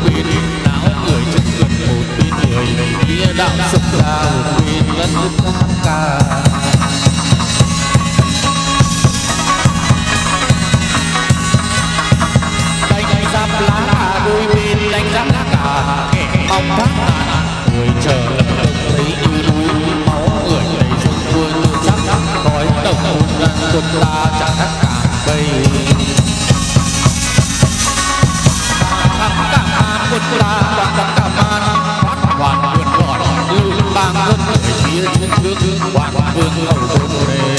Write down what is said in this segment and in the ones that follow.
bên não người chân gần một bên người nghĩa đạo sông ra một bên đất nước ca. Đánh giáp lá đôi bên đánh giáp cả kẻ mong thác tàn người chờ lập đồng thấy như núi máu người đầy sông vua tự sắc khói đồng quân ta chẳng thác cả bay. Quân ta đang đặt cả man phát hoàn vượt gọi lưu bang quân người phía trước trước hoàn vương hậu quân đề.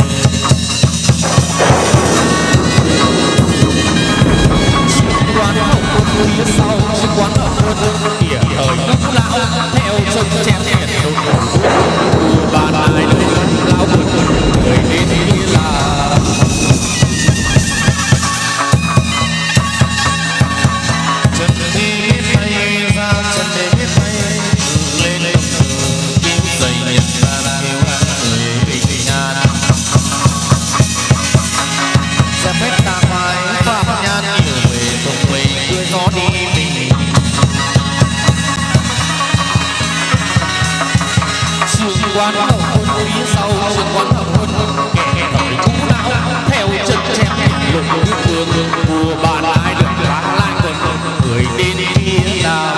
Quán hậu quân phía sau chiếc quán hậu quân kìa thời nước lão theo sông chém nhẹ đột bàn ai đây lão quân người đến kia là chân đi chân để biết bay lên lên kiếm dày nhận ra kêu người bình nhan xem hết ta ngoài pháp nhan nhiều về cùng về cười gió đi mình trường quán hậu quân phía sau trường quán hậu quân kẻ thời cũ não theo chân chém lục nước đường mùa bàn ai được phá lại quân người đến kia nào.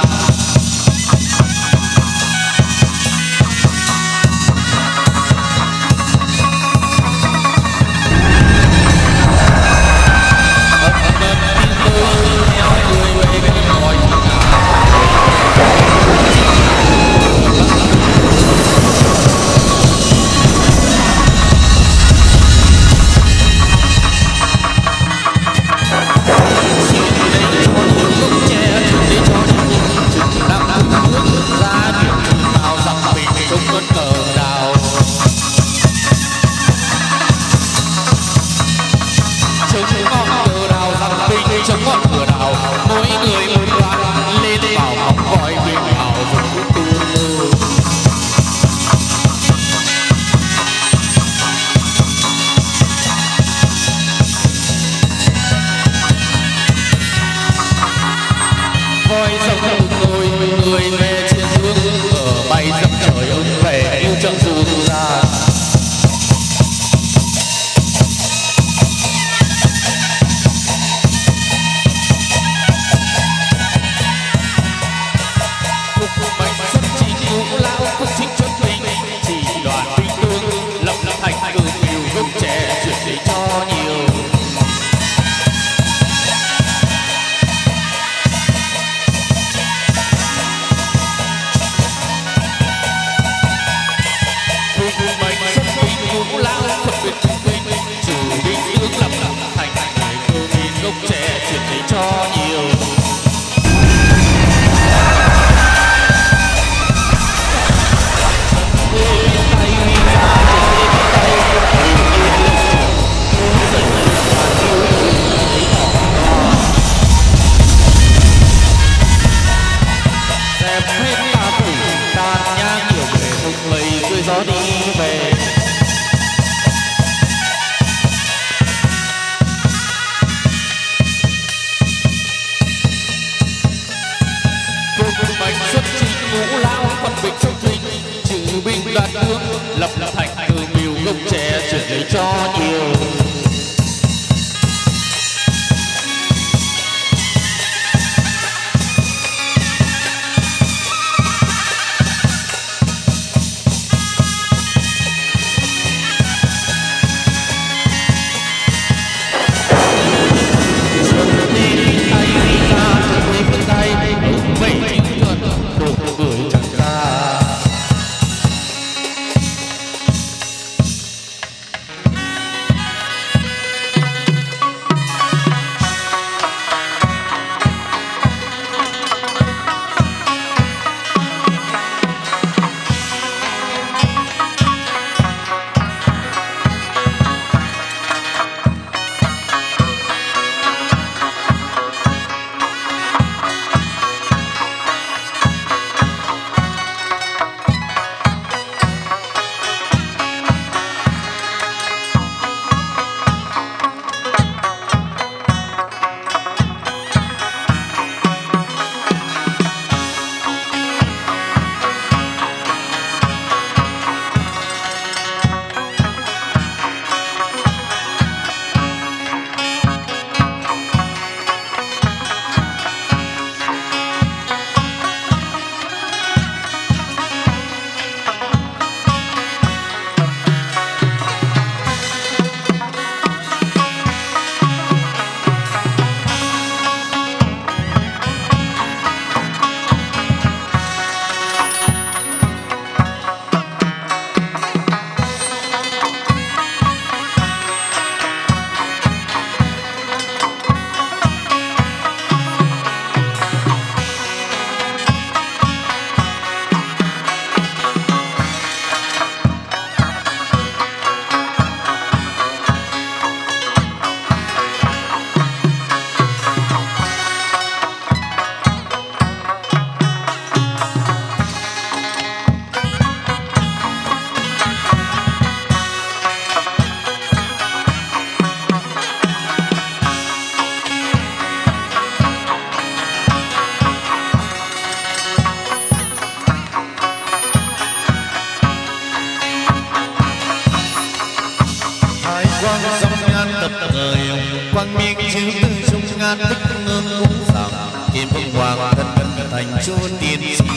quang minh chiếu từ trung ngàn tích ngưỡng cũng rằng kim vương hoàng thân thành chúa tiên sinh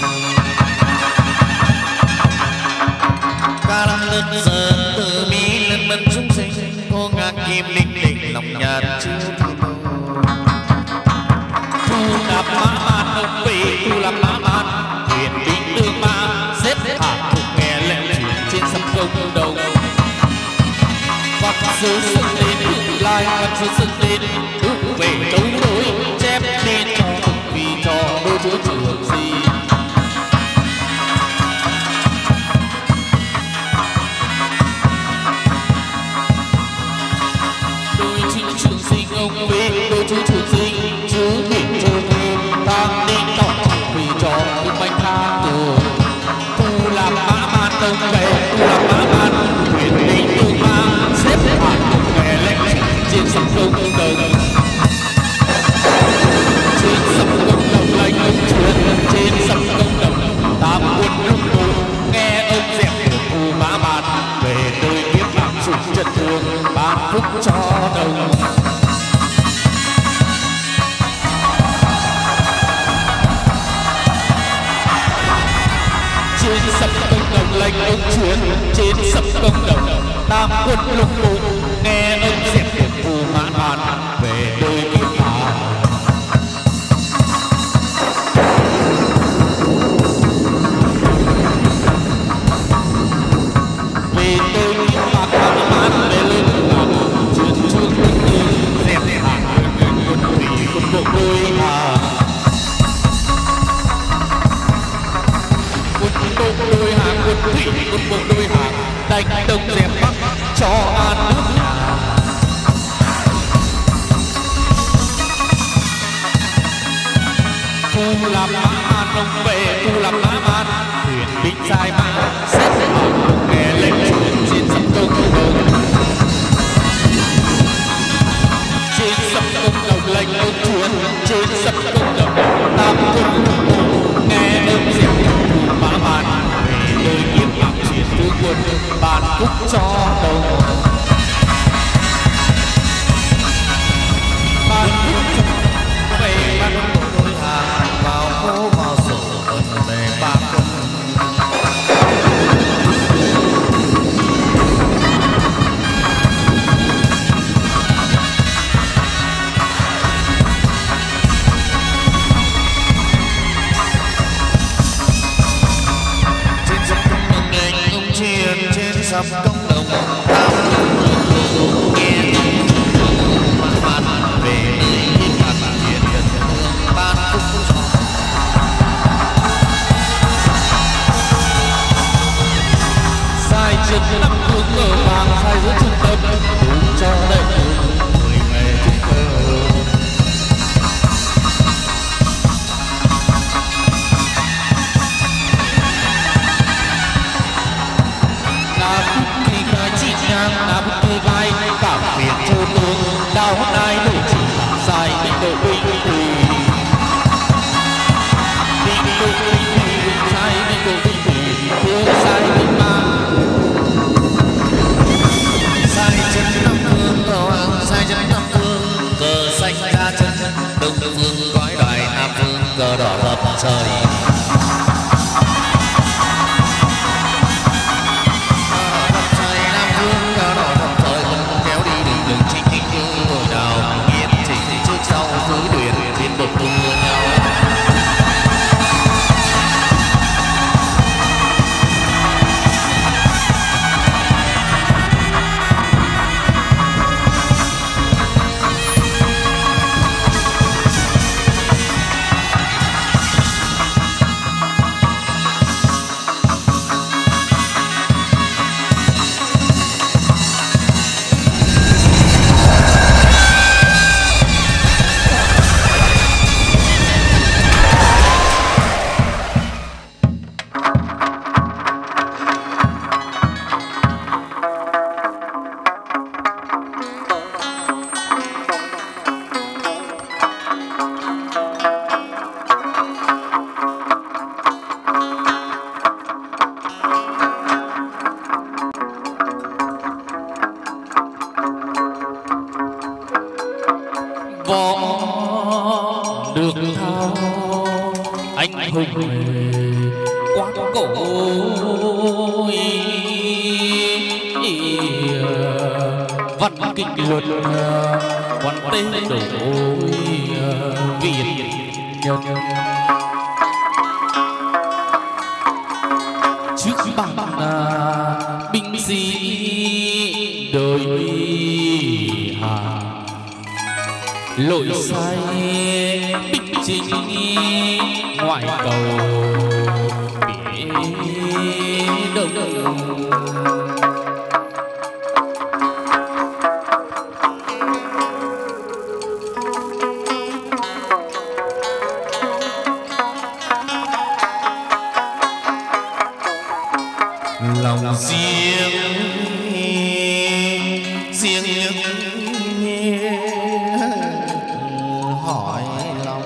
ca lâm đất giờ từ bi lần mân chúng sinh cô ngạc kim linh định lòng nhạt chiếu thiên thu đạp mã man ông vị thu làm mã man huyền binh tương ma xếp hạ thuộc nghe lệnh truyền trên sông công đồng vật sứ sức đến hữu lai vật sứ sức đến hữu về đấu đối chép nên cho vì cho đôi chữ trường gì đôi chữ trường sinh ông về đôi chữ trường sinh chữ biển cho thêm tăng nên tỏ vì cho những bánh tha từ tu làm mã man tông về tu làm mã man huyền linh tương ma xếp hạng cùng nghề lệnh trên sông công đồng trên sông công đồng lệnh ông truyền trên sông công đồng tam quân lúc tụ nghe ông dẹp được phù mã man về nơi kiếp mạng chủ trần thương ban phúc cho đồng trên sông công đồng lệnh ông truyền trên sông công đồng tam quân lục tụ nghe ông dẹp được phù mã man về nơi kiếp mạng về nơi kiếp mạng mã man về lên mạng truyền chương quân tư dẹp hàng quân thủy quân bộ đôi hà quân bộ đôi hàng quân thủy quân bộ đôi hàng đánh đông dẹp bắc cho an nước nhà tu làm mã man ông về tu làm mã man huyền binh dài mã xếp hạng nghe lệnh truyền trên sông công đồng trên sông công đồng lệnh ông truyền trên sông công đồng tam quân nghe ông diệp phù mã man về nơi kiếp mạng chiến tướng quân ban phúc cho đồng ban phúc về ban phúc đôi hàng vào phố vào sổ ẩn về ba quân trên sông công đồng tam quân nghe mã man về nơi kiếp mạng chiến trần thương ban phúc cho sai chân năm hướng ở vàng sai giữa trung tâm đúng cho đầy đủ người nghề trung cơ na bút tươi vai cảm phiền châu tương đau hôm nay đổi chỉ dài định độ binh thủy định độ binh thủy sai định độ binh thủy thương sai binh ma sai chân năm phương sai chân năm phương cờ xanh ra chân đông phương gói đoài nam phương cờ đỏ lập trời anh hùng quán cổ văn kinh luật quan tê đổ Việt nhân trước bảng binh sĩ đời hà lội sai binh chính ngoại cầu biển đông lòng riêng hỏi lòng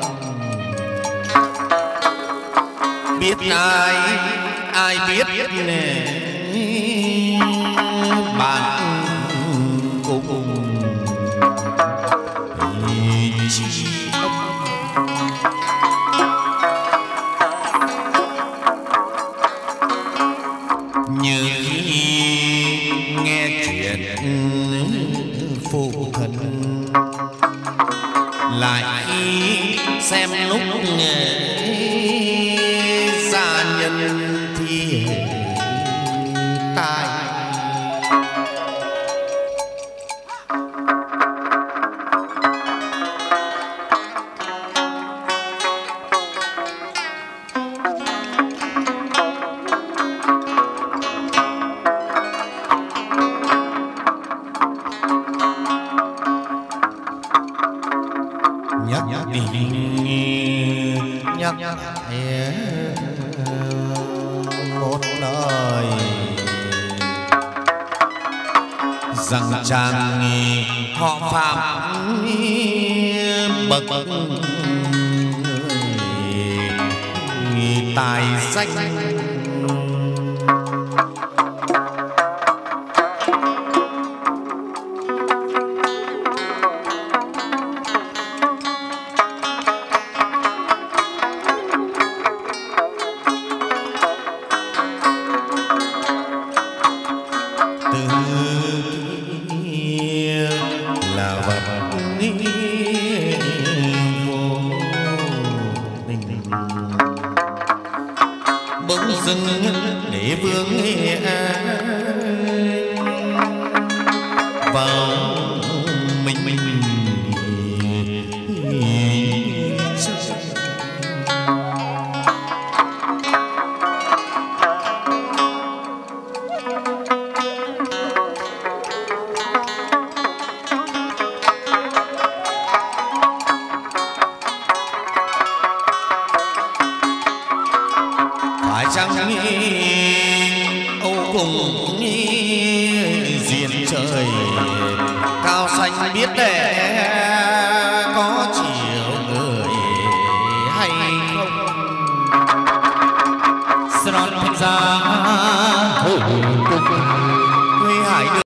biết ai biết nè bạn cùng chỉ như nghe chuyện phụ thân lại xem lúc gia nhân thì tai nhắc đi nhắc một lời rằng chàng họ phạm bậc người tài danh là vật vô tình bỗng dưng để vương vào mình phải chăng âu cùng diện trời cao xanh biết để có chiều người hay không Sài Gòn thành ra